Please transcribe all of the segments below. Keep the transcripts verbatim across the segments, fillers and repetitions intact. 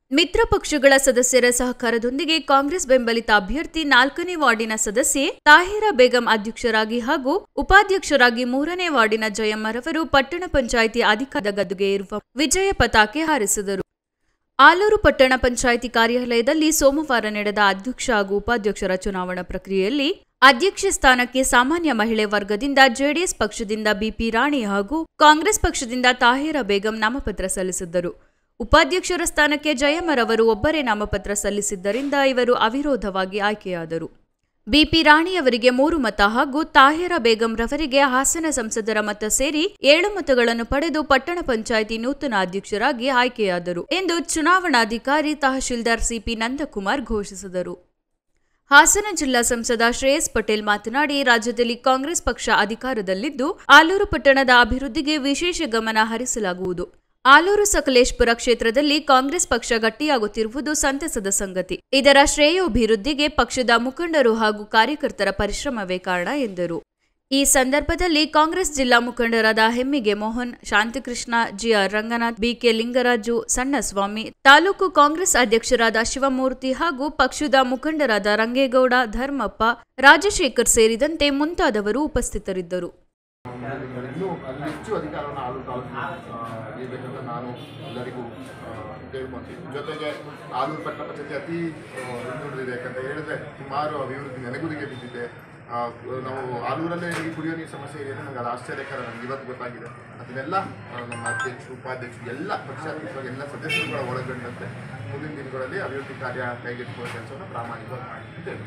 ಮಿತ್ರ ಪಕ್ಷಗಳ ಸದಸ್ಯರ ಸಹಕಾರದೊಂದಿಗೆ ಕಾಂಗ್ರೆಸ್ ಬೆಂಬಲಿತ ಅಭ್ಯರ್ಥಿ ನಾಲ್ಕನೇ ವಾರ್ಡಿನ ಸದಸ್ಯೆ ತಾಹಿರಾ ಬೇಗಂ ಅಧ್ಯಕ್ಷರಾಗಿ ಹಾಗೂ ಉಪಾಧ್ಯಕ್ಷರಾಗಿ ಮೂರನೇ ವಾರ್ಡಿನ ಜಯಮ್ಮರವರು ಪಟ್ಟಣ ಪಂಚಾಯಿತಿ ಅಧಿಕಾರದ ಗದ್ದುಗೆ ಇರುವ ವಿಜಯ ಪತಾಕೆ ಹಾರಿಸಿದರು. ಆಲೂರು ಪಟ್ಟಣ ಪಂಚಾಯಿತಿ ಕಾರ್ಯಾಲಯದಲ್ಲಿ ಸೋಮವಾರ ನಡೆದ ಅಧ್ಯಕ್ಷ ಹಾಗೂ ಉಪಾಧ್ಯಕ್ಷರ ಚುನಾವಣಾ ಪ್ರಕ್ರಿಯೆಯಲ್ಲಿ ಅಧ್ಯಕ್ಷ ಸ್ಥಾನಕ್ಕೆ ಸಾಮಾನ್ಯ ಮಹಿಳೆ ವರ್ಗದಿಂದ ಜೆಡಿಎಸ್ ಪಕ್ಷದಿಂದ ಬಿಪಿ ರಾಣಿ ಹಾಗೂ ಕಾಂಗ್ರೆಸ್ ಪಕ್ಷದಿಂದ ತಾಹಿರಾ ಬೇಗಂ ನಾಮಪತ್ರ ಸಲ್ಲಿಸಿದ್ದರು. ಉಪಾಧ್ಯಕ್ಷರ ಸ್ಥಾನಕ್ಕೆ ಜಯಮ್ಮರವರು ಒಬ್ಬರೇ ನಾಮಪತ್ರ ಸಲ್ಲಿಸಿದ್ದರಿಂದ ಇವರು ಅವಿರೋಧವಾಗಿ ಆಯ್ಕೆಯಾದರು. ಬಿಪಿ ರಾಣಿಯವರಿಗೆ ಮೂರು ಮತ ಹಾಗೂ ತಾಹಿರಾ ಬೇಗಂ ರವರಿಗೆ ಹಾಸನ ಸಂಸದರ ಮತ ಸೇರಿ ಏಳು ಮತಗಳನ್ನು ಪಡೆದು ಪಟ್ಟಣ ಪಂಚಾಯಿತಿ ನೂತನ ಅಧ್ಯಕ್ಷರಾಗಿ ಆಯ್ಕೆಯಾದರು ಎಂದು ಚುನಾವಣಾಧಿಕಾರಿ ತಹಶೀಲ್ದಾರ್ ಸಿಪಿ ನಂದಕುಮಾರ್ ಘೋಷಿಸಿದರು. ಹಾಸನ ಜಿಲ್ಲಾ ಸಂಸದ ಶ್ರೇಯಸ್ ಪಟೇಲ್ ಮಾತನಾಡಿ, ರಾಜ್ಯದಲ್ಲಿ ಕಾಂಗ್ರೆಸ್ ಪಕ್ಷ ಅಧಿಕಾರದಲ್ಲಿದ್ದು ಆಲೂರು ಪಟ್ಟಣದ ಅಭಿವೃದ್ಧಿಗೆ ವಿಶೇಷ ಗಮನ ಹರಿಸಲಾಗುವುದು. ಆಲೂರು ಸಕಲೇಶ್ಪುರ ಕ್ಷೇತ್ರದಲ್ಲಿ ಕಾಂಗ್ರೆಸ್ ಪಕ್ಷ ಗಟ್ಟಿಯಾಗುತ್ತಿರುವುದು ಸಂತಸದ ಸಂಗತಿ. ಇದರ ಶ್ರೇಯೋಭಿವೃದ್ಧಿಗೆ ಪಕ್ಷದ ಮುಖಂಡರು ಹಾಗೂ ಕಾರ್ಯಕರ್ತರ ಪರಿಶ್ರಮವೇ ಕಾರಣ ಎಂದರು. ಈ ಸಂದರ್ಭದಲ್ಲಿ ಕಾಂಗ್ರೆಸ್ ಜಿಲ್ಲಾ ಮುಖಂಡರಾದ ಹೆಮ್ಮಿಗೆ ಮೋಹನ್, ಶಾಂತಿಕೃಷ್ಣ, ಜಿಆರ್ ರಂಗನಾಥ್, ಬಿಕೆ ಲಿಂಗರಾಜು, ಸಣ್ಣಸ್ವಾಮಿ, ತಾಲೂಕು ಕಾಂಗ್ರೆಸ್ ಅಧ್ಯಕ್ಷರಾದ ಶಿವಮೂರ್ತಿ ಹಾಗೂ ಪಕ್ಷದ ಮುಖಂಡರಾದ ರಂಗೇಗೌಡ, ಧರ್ಮಪ್ಪ, ರಾಜಶೇಖರ್ ಸೇರಿದಂತೆ ಮುಂತಾದವರು ಉಪಸ್ಥಿತರಿದ್ದರು. ಇನ್ನೂ ಹೆಚ್ಚು ಅಧಿಕಾರವನ್ನು ಆಲೂರು ತಾಲೂಕು ನೀಡಬೇಕಂತ ನಾನು ಎಲ್ಲರಿಗೂ ಕೇಳ್ಕೊತೀನಿ. ಜೊತೆಗೆ ಆಲೂರು ಪಟ್ಟಣ ಪಂಚಾಯತಿ ಅತಿ ಹಿಂದುಳಿದಿದೆ. ಯಾಕಂತ ಹೇಳಿದ್ರೆ ಸುಮಾರು ಅಭಿವೃದ್ಧಿ ನೆನೆಗುದಿಗೆ ಬಿದ್ದಿದೆ. ನಾವು ಆಲೂರಲ್ಲೇ ಈ ಕುಡಿಯೋ ನೀರು ಸಮಸ್ಯೆ ಇದೆ. ನನಗೆ ಅದು ಆಶ್ಚರ್ಯಕರ, ನನಗೆ ಇವತ್ತು ಗೊತ್ತಾಗಿದೆ. ಅದನ್ನೆಲ್ಲ ನಮ್ಮ ಅಧ್ಯಕ್ಷರು, ಉಪಾಧ್ಯಕ್ಷರು ಎಲ್ಲ ಪಕ್ಷಾತೀತವಾಗಿ ಎಲ್ಲ ಸದಸ್ಯರುಗಳ ಒಳಗೊಂಡಂತೆ ಮುಂದಿನ ದಿನಗಳಲ್ಲಿ ಅಭಿವೃದ್ಧಿ ಕಾರ್ಯ ಕೈಗೆತ್ತಿಕೊಳ್ಳುವ ಕೆಲಸವನ್ನು ಪ್ರಾಮಾಣಿಕವಾಗಿ ಮಾಡಿದ್ದೇವೆ.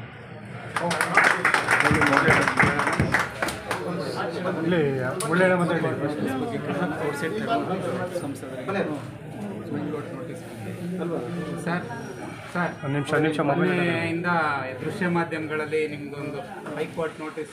ಸರ್ ಸರ್ ನಿಮಿಷ ನಿಮಿಷ ಮೊನ್ನೆಯಿಂದ ದೃಶ್ಯ ಮಾಧ್ಯಮಗಳಲ್ಲಿ ನಿಮ್ದೊಂದು ಹೈಕೋರ್ಟ್ ನೋಟಿಸ್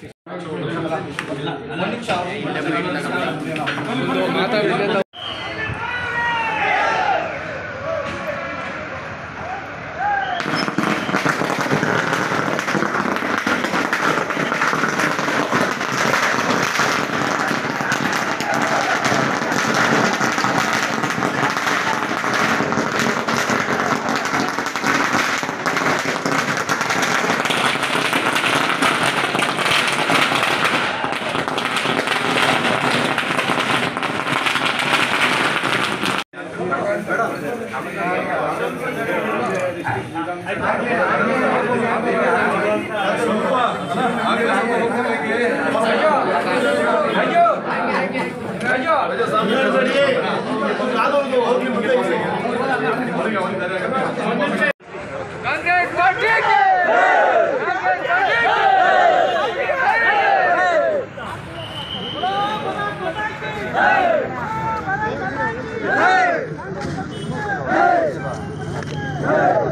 कांग्रेस पार्टी के Hey!